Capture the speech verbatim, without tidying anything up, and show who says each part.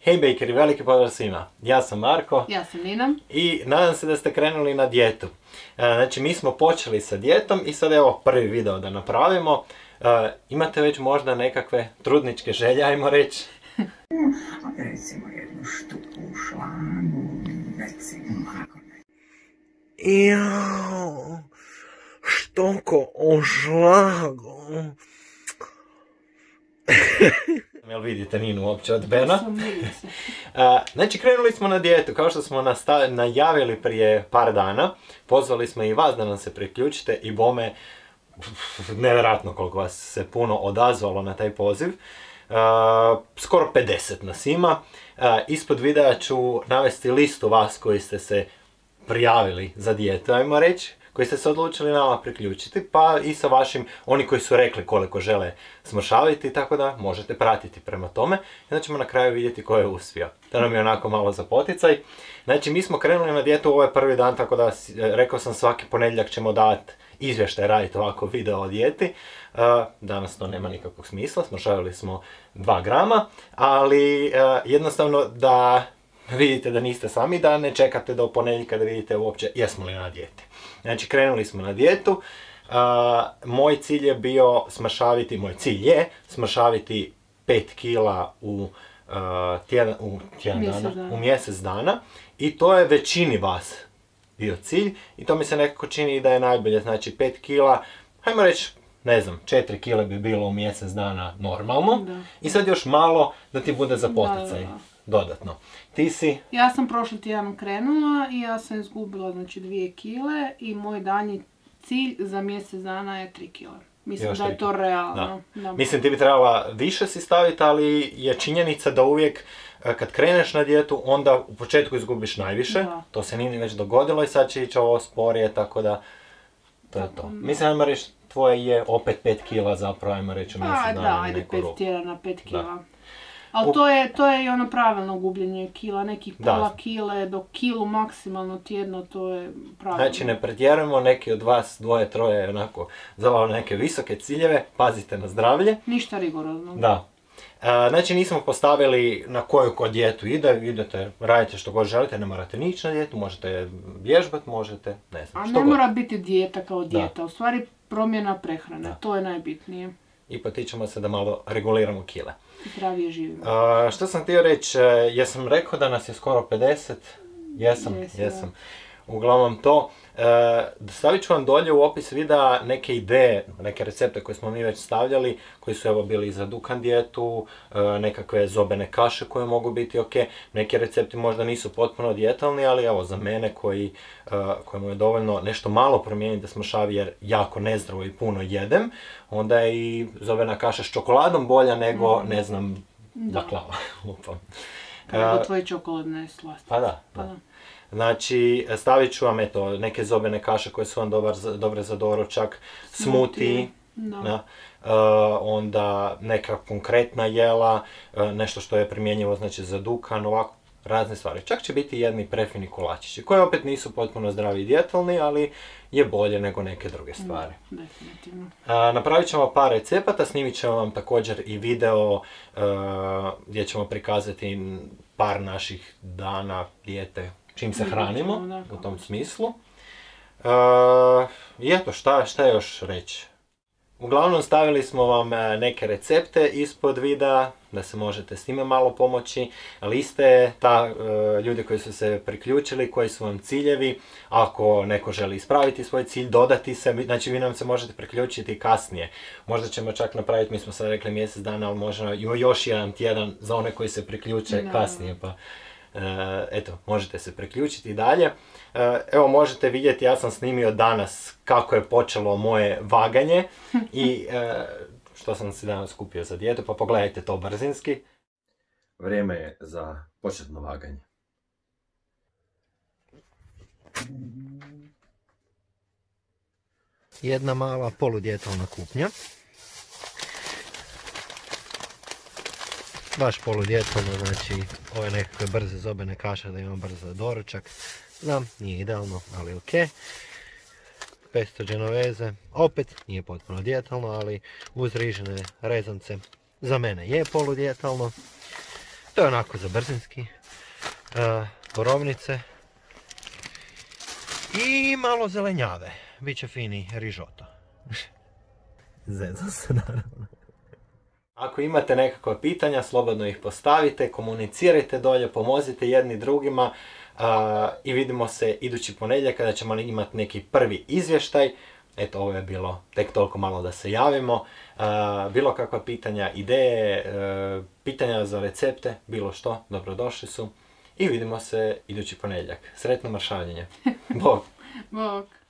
Speaker 1: Hej Bakeri, veliki pozdrav svima. Ja sam Marko.
Speaker 2: Ja sam Nina.
Speaker 1: I nadam se da ste krenuli na dijetu. Znači, mi smo počeli sa dijetom i sad evo prvi video da napravimo. Imate već možda nekakve trudničke želje, ajmo reći?
Speaker 3: Recimo jednu štuku u šlangu, recimo ako ne.
Speaker 1: Jao, štoko u šlagu. Jel vidite Ninu uopće od Bena? Znači, krenuli smo na dijetu, kao što smo najavili prije par dana. Pozvali smo i vas da nam se priključite i bome, nevjerojatno koliko vas se puno odazvalo na taj poziv. Skoro pedeset nas ima. Ispod videa ću navesti listu vas koji ste se prijavili za dijetu, ajmo reći, koji ste se odlučili nama priključiti, pa i sa vašim, oni koji su rekli koliko žele smršaviti, tako da možete pratiti prema tome. I onda ćemo na kraju vidjeti ko je uspio. To nam je onako malo za poticaj. Znači, mi smo krenuli na dijetu, ovo je prvi dan, tako da rekao sam svaki ponedjeljak ćemo dati izvještaj, raditi ovako video o dijeti. Danas to nema nikakvog smisla, smršavili smo dva grama, ali jednostavno da vidite da niste sami, da ne čekate do ponedjeljka da vidite uopće jesmo li na dijeti. Znači, krenuli smo na dijetu. Uh, moj cilj je bio smršaviti, moj cilj je smršaviti pet kila u, uh, tjedan, u, tjedan
Speaker 2: mjesec
Speaker 1: dana,
Speaker 2: dana.
Speaker 1: u mjesec dana. I to je većini vas bio cilj. I to mi se nekako čini da je najbolje. Znači, pet kila, hajmo reći, ne znam, četiri kile bi bilo u mjesec dana normalno. Da. I sad još malo da ti bude za poticaj. Da, da, da. Dodatno. Ti si?
Speaker 2: Ja sam prošli tjedan krenula i ja sam izgubila znači dvije kile i moj danji cilj za mjesec dana je tri kile. Mislim još da je to realno.
Speaker 1: Da. Da. Mislim, ti bi trebala više si staviti, ali je činjenica da uvijek kad kreneš na dijetu, onda u početku izgubiš najviše. Da. To se nije već dogodilo i sad će ići ovo sporije, tako da to je to. Da. Mislim, ajmo reći, tvoje je opet pet kila zapravo, ajmo reći u mjesec dana.
Speaker 2: Da, ajde pet tjedana, pet kila. Da. Ali to je, to je i ono pravilno gubljenje kila, nekih pola kile do kilu maksimalno tjedno, to je pravilno.
Speaker 1: Znači, ne pretjerujemo, neki od vas dvoje, troje onako zavalo neke visoke ciljeve, pazite na zdravlje.
Speaker 2: Ništa rigorozno.
Speaker 1: Da. E, znači, nismo postavili na koju ko dijetu ide, idete, radite što god želite, ne morate ni ići na dijetu, možete vježbat, možete, ne znam,
Speaker 2: A
Speaker 1: što
Speaker 2: ne
Speaker 1: god.
Speaker 2: mora biti dijeta kao dijeta,
Speaker 1: da.
Speaker 2: U stvari promjena prehrane, da. To je najbitnije.
Speaker 1: I potičemo se da malo reguliramo kile.
Speaker 2: Zdravije živimo.
Speaker 1: Uh, što sam htio reći, jesam rekao da nas je skoro pedeset? Jesam,
Speaker 2: Jesi,
Speaker 1: jesam. Uglavnom to. Uh, stavit ću vam dolje u opis videa neke ideje, neke recepte koje smo mi već stavljali, koji su evo bili za dukan dijetu, uh, nekakve zobene kaše koje mogu biti ok. Neki recepti možda nisu potpuno dijetalni, ali evo za mene koji, uh, kojemu je dovoljno nešto malo promijeniti da smršavi jer jako nezdravo i puno jedem, onda je i zobena kaša s čokoladom bolja nego, mm. ne znam, baklava.
Speaker 2: Nego tvoje čokoladne slastice.
Speaker 1: Pa da, pa da. Znači, stavit ću vam eto, neke zobene kaše koje su vam dobar, dobre za doručak, smoothie, da. Uh, onda neka konkretna jela, uh, nešto što je primjenjivo znači, za dukan, ovako razne stvari. Čak će biti jedni prefini kolačići, koji opet nisu potpuno zdravi i dijetalni, ali je bolje nego neke druge stvari.
Speaker 2: Da, definitivno.
Speaker 1: Uh, napravit ćemo par recepata, snimit ćemo vam također i video uh, gdje ćemo prikazati par naših dana dijete, čim se hranimo, u tom smislu. Uh, I eto, šta, šta još reći? Uglavnom stavili smo vam neke recepte ispod videa, da se možete s time malo pomoći. Liste, ta uh, ljudi koji su se priključili, koji su vam ciljevi. Ako neko želi ispraviti svoj cilj, dodati se, znači vi nam se možete priključiti kasnije. Možda ćemo čak napraviti, mi smo sad rekli mjesec dana, ali možda još jedan tjedan za one koji se priključe no. kasnije. Pa. Uh, eto, možete se priključiti dalje. Uh, evo, možete vidjeti, ja sam snimio danas kako je počelo moje vaganje i uh, što sam si danas kupio za dijetu, pa pogledajte to brzinski. Vrijeme je za početno vaganje. Jedna mala poludjetalna kupnja. Baš poludjetalno, znači ove nekakve brze zobene kaše da imam brzo doručak. Znam, nije idealno, ali ok. Pesto genovese, opet nije potpuno djetalno, ali uz rižene rezance za mene je poludjetalno. To je onako za brzinski. Uh, borovnice. I malo zelenjave. Biće fini rižoto. Zezo se naravno. Ako imate nekakva pitanja, slobodno ih postavite, komunicirajte dolje, pomozite jedni drugima uh, i vidimo se idući ponedjeljak kada ćemo imati neki prvi izvještaj. Eto, ovo je bilo tek toliko malo da se javimo. Uh, bilo kakva pitanja, ideje, uh, pitanja za recepte, bilo što, dobrodošli su. I vidimo se idući ponedjeljak. Sretno maršavljenje. Bog!
Speaker 2: Bog!